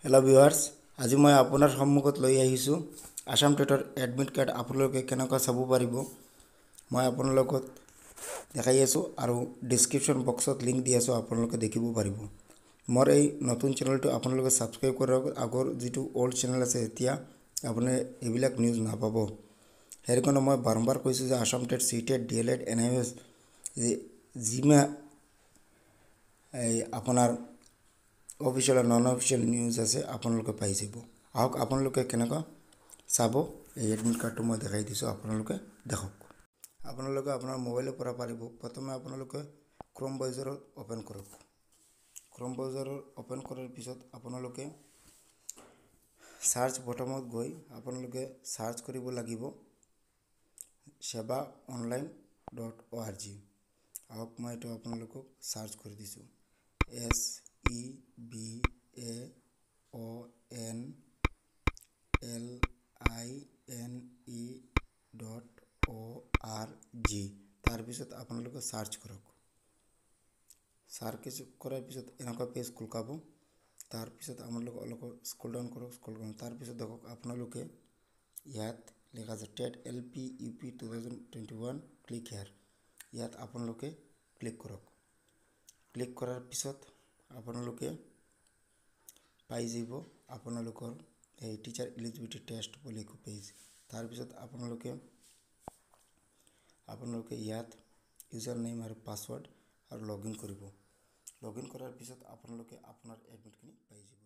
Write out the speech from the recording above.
hello viewers আজি মই আপোনাৰ সন্মুখত লৈ আহিছো আসাম টেটৰ এডমিট কাৰ্ড আপোনালোকে কেনেকৈ চাব পাৰিব মই আপোনালোকক দেখাই আছো আৰু ডেসক্ৰিপচন বক্সত লিংক দি আছো আপোনালোকে দেখিব পাৰিব মোৰ এই নতুন চেনেলটো আপোনালোকে সাবস্ক্ৰাইব কৰক আগৰ যেটো ওল্ড চেনেল আছে এতিয়া আপুনি এইবিলাক নিউজ নাপাব হেৰকন মই বাৰম্বাৰ কৈছো যে আসাম টেট সিটেট ডিএলএড এনআইএস জিমা আপোনাৰ অফিশিয়াল আৰু নন অফিশিয়াল নিউজ আছে আপোনালোকে পাই যাব আহক আপোনালোকে কেনেকৈ চাব এই এডমিট কাৰ্ডটো মই দেখাই দিছো আপোনালোকে দেখক আপোনালোকে আপোনাৰ মোবাইলৰ পৰা পাৰিব প্ৰথমে আপোনালোকে ক্ৰোম ব্ৰাউজাৰত ওপেন কৰক ক্ৰোম ব্ৰাউজাৰৰ ওপেন কৰাৰ পিছত আপোনালোকে সাৰ্চ বটনত গৈ আপোনালোকে সাৰ্চ কৰিব লাগিব sevaonline.org আহক মই এটা আপোনালোকক সাৰ্চ কৰি দিছো sevaonline.org তাৰ পিছত আপোনালোকে সাৰ্চ কৰক সাৰ্চ কৰাৰ পিছত এনেকা পেজ খুলকাব তাৰ পিছত আপোনালোকে অলপ স্ক্ৰল ডাউন কৰক তাৰ পিছত দেখক আপোনালোকে ইয়াত লেখা আছে TET LP UP 2021 click here ইয়াত আপোনালোকে ক্লিক কৰক ক্লিক কৰাৰ পিছত আপোনালোকে পাই যাব আপোনালোকৰ এই টিচাৰ এলিজিবিলিটি টেষ্ট বুলি পেজ তাৰ পিছত আপোনালোকে ইয়াত ইউজাৰ নেম আৰু পাসওয়ার্ড আৰু লগইন কৰিব লগইন কৰাৰ পিছত আপোনালোকে আপোনাৰ এডমিটখিনি পাই যাব